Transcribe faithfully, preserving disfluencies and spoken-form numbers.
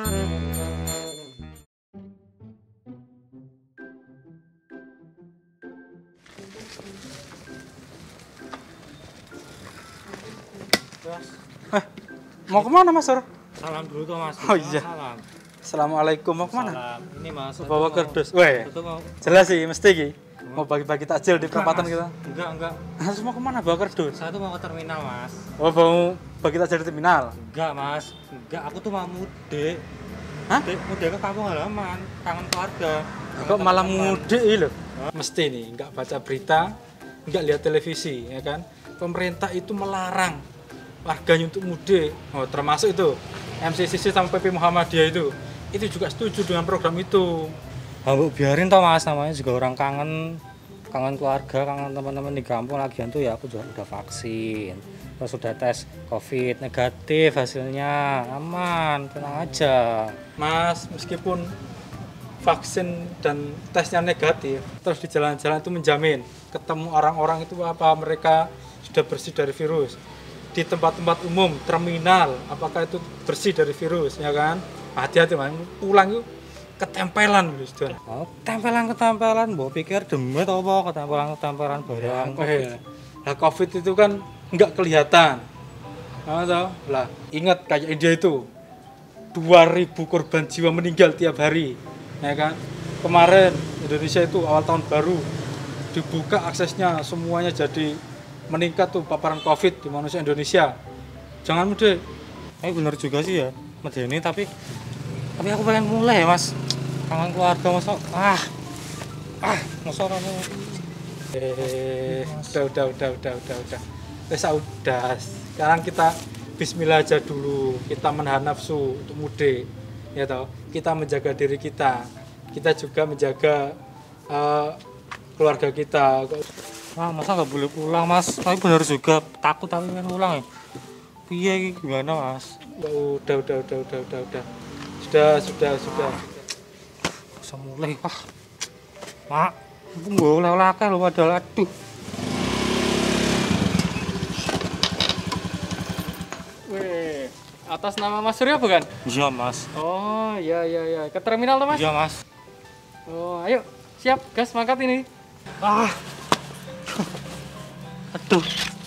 Eh, mau kemana Mas Sur? Salam dulu tuh Mas. Oh iya. Salam. Assalamualaikum, mau kemana? Salam. Ini Mas. Bawa kardus. Weh, jelas sih mesti ki. Mau bagi-bagi takjil di perempatan kita. Enggak, enggak. Harus mau kemana bawa kardus? Saya tuh mau ke terminal Mas. Oh, mau bagi takjil di terminal? Enggak Mas. Enggak, aku tuh mau mudik. Hah? Mudik, mudik ke kampung halaman, kangen keluarga. Kok malah mudik ini loh? Mesti nih, nggak baca berita, nggak lihat televisi, ya kan? Pemerintah itu melarang warganya untuk mudik. Oh, termasuk itu M C C C sama P P Muhammadiyah itu. Itu juga setuju dengan program itu. Habuk biarin toh Mas, namanya juga orang kangen, kangen keluarga, kangen teman-teman di kampung. Lagian tuh ya aku juga udah vaksin, terus sudah tes COVID negatif, hasilnya aman, tenang aja. Mas, meskipun vaksin dan tesnya negatif, terus di jalan-jalan itu menjamin ketemu orang-orang itu apa mereka sudah bersih dari virus. Di tempat-tempat umum, terminal, apakah itu bersih dari virus, ya kan? Hati-hati Mas, pulang itu ketempelan gitu. Oh, tempelan-ketempelan, mbok pikir demet apa ketempelan-ketempelan barang. Ya, nah, COVID itu kan nggak kelihatan. Nah, tahu? Lah, ingat kayak India itu dua ribu korban jiwa meninggal tiap hari, ya kan? Kemarin Indonesia itu awal tahun baru dibuka aksesnya semuanya jadi meningkat tuh paparan COVID di manusia Indonesia. Jangan mudik. Eh bener juga sih ya, medeni tapi tapi aku pengen mulai ya Mas. Kangen keluarga masa ah ah masa orang Eh, udah, udah, udah, udah, udah, udah. Wes udah. Sekarang kita Bismillah aja dulu. Kita menahan nafsu untuk mudik, ya toh. Kita menjaga diri kita. Kita juga menjaga uh, keluarga kita. Wah masa nggak boleh pulang Mas? Tapi bener juga takut tapi pengen pulang ya. Piye gimana Mas? Udah, udah, udah, udah, udah, udah. Sudah, sudah, sudah. Bisa mulai ah. Mak, aku nggak oleh-oleh akeh lho padahal aduh. Wih, atas nama Mas Surya bukan? Iya Mas. Oh, iya iya iya. Ke terminal tuh Mas? Iya Mas. Oh, ayo. Siap, gas mangkat ini. Ah. Aduh.